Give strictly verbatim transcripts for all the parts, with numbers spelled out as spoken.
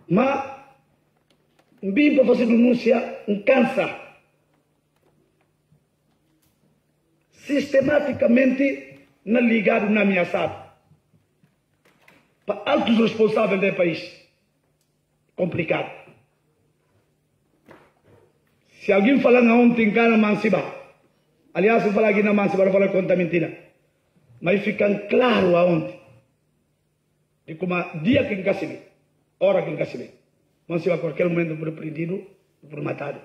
Mas, vim para fazer denúncia, um cansa. Sistematicamente, não ligado, não ameaçado. Para altos responsáveis do país. Complicado. Se alguém falar ontem, cara, Mansiba. Aliás, eu falar aqui na Mansiba, eu falar conta mentira. Mas fica claro aonde. De como dia que encasime, hora que encasime. Mansiba, a qualquer momento, por prendido, por matado.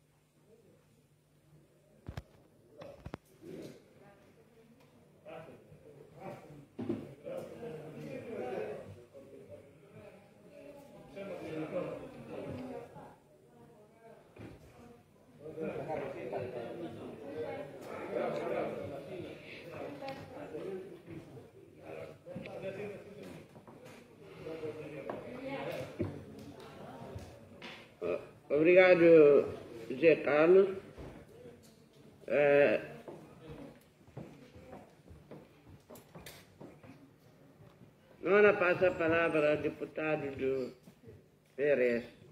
Obrigado, José Carlos. É... Agora passa a palavra ao deputado do P R S.